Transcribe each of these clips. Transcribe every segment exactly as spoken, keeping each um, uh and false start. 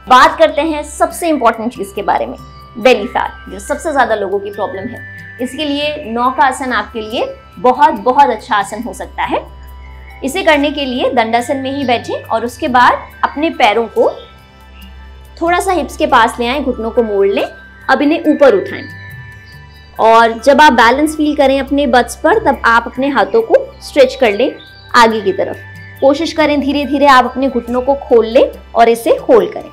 बात करते हैं सबसे इंपॉर्टेंट चीज के बारे में, बेली फैट, जो सबसे ज्यादा लोगों की प्रॉब्लम है। इसके लिए नौकासन आपके लिए बहुत बहुत अच्छा आसन हो सकता है। इसे करने के लिए दंडासन में ही बैठें और उसके बाद अपने पैरों को थोड़ा सा हिप्स के पास ले आएं, घुटनों को मोड़ लें। अब इन्हें ऊपर उठाएं और जब आप बैलेंस फील करें अपने बट्स पर, तब आप अपने हाथों को स्ट्रेच कर लें आगे की तरफ। कोशिश करें धीरे धीरे आप अपने घुटनों को खोल लें और इसे होल्ड करें।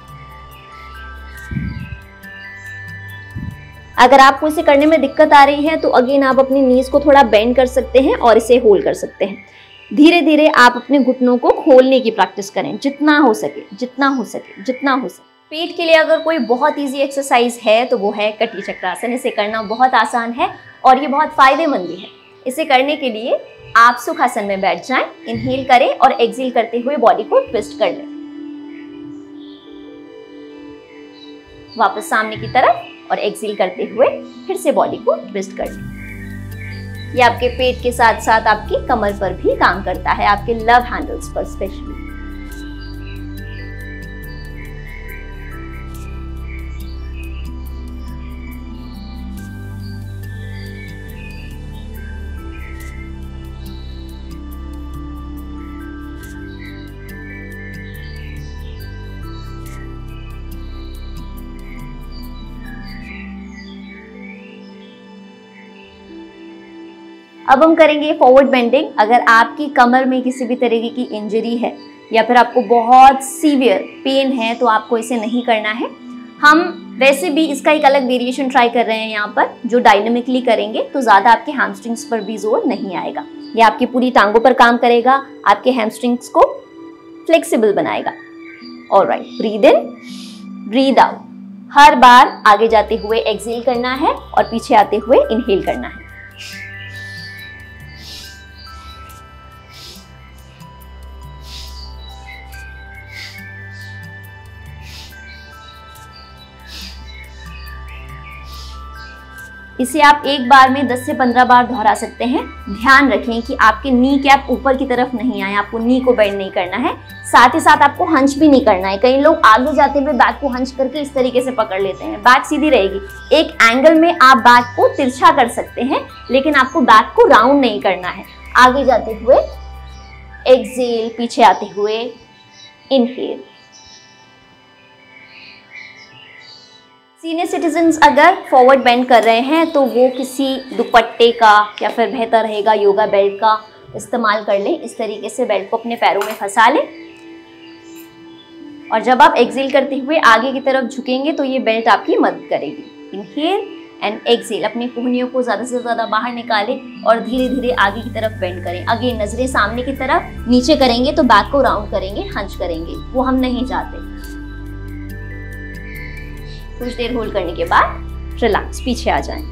अगर आपको इसे करने में दिक्कत आ रही है तो अगेन आप अपनी नीज को थोड़ा बेंड कर सकते हैं और इसे होल्ड कर सकते हैं। धीरे धीरे आप अपने घुटनों को खोलने की प्रैक्टिस करें, जितना हो सके जितना हो सके जितना हो सके। पेट के लिए अगर कोई बहुत इजी एक्सरसाइज है तो वो है कटी चक्रासन। इसे करना बहुत आसान है और ये बहुत फायदेमंद भी है। इसे करने के लिए आप सुखासन में बैठ जाएं, इनहेल करें और एक्सहेल करते हुए बॉडी को ट्विस्ट कर लें। वापस सामने की तरफ और एक्सहेल करते हुए फिर से बॉडी को ट्विस्ट कर लें। ये आपके पेट के साथ साथ आपकी कमर पर भी काम करता है, आपके लव हैंडल्स पर स्पेशली। अब हम करेंगे फॉरवर्ड बेंडिंग। अगर आपकी कमर में किसी भी तरीके की इंजरी है या फिर आपको बहुत सीवियर पेन है तो आपको इसे नहीं करना है। हम वैसे भी इसका एक अलग वेरिएशन ट्राई कर रहे हैं यहाँ पर, जो डायनामिकली करेंगे तो ज़्यादा आपके हैमस्ट्रिंग्स पर भी जोर नहीं आएगा। ये आपकी पूरी टांगों पर काम करेगा, आपके हैमस्ट्रिंग्स को फ्लेक्सिबल बनाएगा। Alright, breathe in, breathe out. हर बार आगे जाते हुए एक्सहेल करना है और पीछे आते हुए इनहेल करना है। इसे आप एक बार में दस से पंद्रह बार दोहरा सकते हैं। ध्यान रखें कि आपके नी कैप ऊपर की तरफ नहीं आए, आपको नी को बेंड नहीं करना है। साथ ही साथ आपको हंच भी नहीं करना है। कई लोग आगे जाते हुए बैक को हंच करके इस तरीके से पकड़ लेते हैं, बैक सीधी रहेगी। एक एंगल में आप बैक को तिरछा कर सकते हैं, लेकिन आपको बैक को राउंड नहीं करना है। आगे जाते हुए एक्सहेल, पीछे आते हुए इनहेल। सीनियर सिटीजन्स अगर फॉरवर्ड बेंड कर रहे हैं तो वो किसी दुपट्टे का या फिर बेहतर रहेगा योगा बेल्ट का इस्तेमाल कर लें। इस तरीके से बेल्ट को अपने पैरों में फंसा लें और जब आप एक्सहेल करते हुए आगे की तरफ झुकेंगे तो ये बेल्ट आपकी मदद करेगी। Inhale and exhale. अपनी कोहनियों को ज़्यादा से ज़्यादा बाहर निकालें और धीरे धीरे आगे की तरफ बेंड करें। अगेन नजरें सामने की तरफ, नीचे करेंगे तो बैक को राउंड करेंगे, हंच करेंगे, वो हम नहीं चाहते। कुछ देर होल्ड करने के बाद रिलैक्स, पीछे आ जाएं।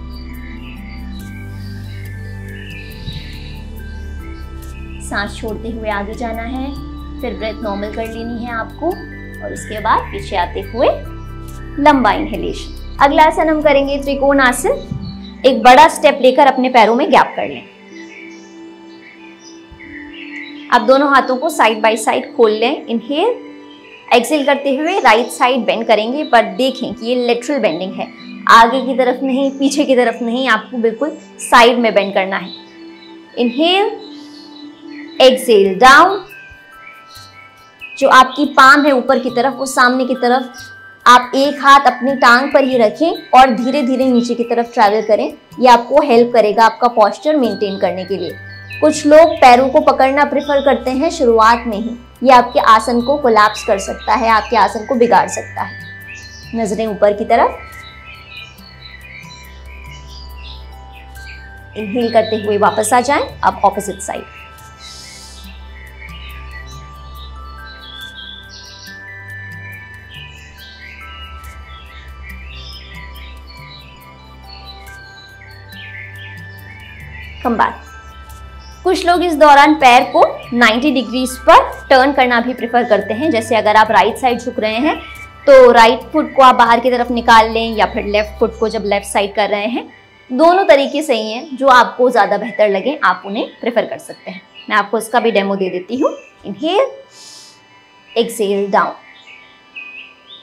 सांस छोड़ते हुए आगे जाना है, फिर ब्रेथ नॉर्मल कर लेनी है आपको और उसके बाद पीछे आते हुए लंबा इनहेलेशन। अगला आसन हम करेंगे त्रिकोण आसन। एक बड़ा स्टेप लेकर अपने पैरों में गैप कर लें। आप दोनों हाथों को साइड बाय साइड खोल लें। इनहेल, एक्सहेल करते हुए राइट साइड बेंड करेंगे, पर देखें कि ये लेटरल बेंडिंग है, आगे की तरफ नहीं, पीछे की तरफ नहीं, आपको बिल्कुल साइड में बेंड करना है। Inhale, exhale, down. जो आपकी पाम है ऊपर की तरफ, वो सामने की तरफ। आप एक हाथ अपनी टांग पर ही रखें और धीरे धीरे नीचे की तरफ ट्रैवल करें। ये आपको हेल्प करेगा आपका पोस्चर मेंटेन करने के लिए। कुछ लोग पैरों को पकड़ना प्रेफर करते हैं शुरुआत में ही, ये आपके आसन को कोलैप्स कर सकता है, आपके आसन को बिगाड़ सकता है। नजरें ऊपर की तरफ। इनहेल करते हुए वापस आ जाएं। अब ऑपोजिट साइड। Come back. कुछ लोग इस दौरान पैर को नब्बे डिग्रीज पर टर्न करना भी प्रेफर करते हैं। जैसे अगर आप राइट साइड झुक रहे हैं तो राइट फुट को आप बाहर की तरफ निकाल लें, या फिर लेफ्ट फुट को जब लेफ्ट साइड कर रहे हैं। दोनों तरीके सही हैं, जो आपको ज़्यादा बेहतर लगे आप उन्हें प्रेफर कर सकते हैं। मैं आपको इसका भी डेमो दे देती हूँ। Inhale, exhale, down.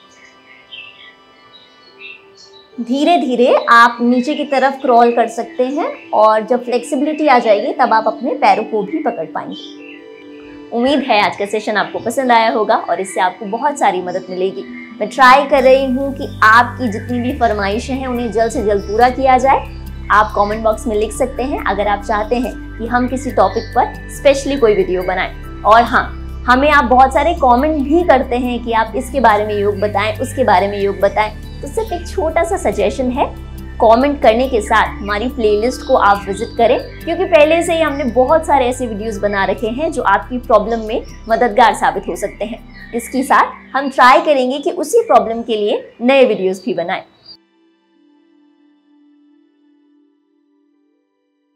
धीरे धीरे आप नीचे की तरफ क्रॉल कर सकते हैं और जब फ्लेक्सिबिलिटी आ जाएगी तब आप अपने पैरों को भी पकड़ पाएंगे। उम्मीद है आज का सेशन आपको पसंद आया होगा और इससे आपको बहुत सारी मदद मिलेगी। मैं ट्राई कर रही हूँ कि आपकी जितनी भी फरमाइशें हैं उन्हें जल्द से जल्द पूरा किया जाए। आप कमेंट बॉक्स में लिख सकते हैं अगर आप चाहते हैं कि हम किसी टॉपिक पर स्पेशली कोई वीडियो बनाएं। और हाँ, हमें आप बहुत सारे कमेंट भी करते हैं कि आप इसके बारे में योग बताएं, उसके बारे में योग बताएं। तो सिर्फ एक छोटा सा सजेशन है, कमेंट करने के साथ हमारी प्लेलिस्ट को आप विजिट करें, क्योंकि पहले से ही हमने बहुत सारे ऐसे वीडियोस बना रखे हैं जो आपकी प्रॉब्लम में मददगार साबित हो सकते हैं। इसके साथ हम ट्राई करेंगे कि उसी प्रॉब्लम के लिए नए वीडियोस भी बनाएं।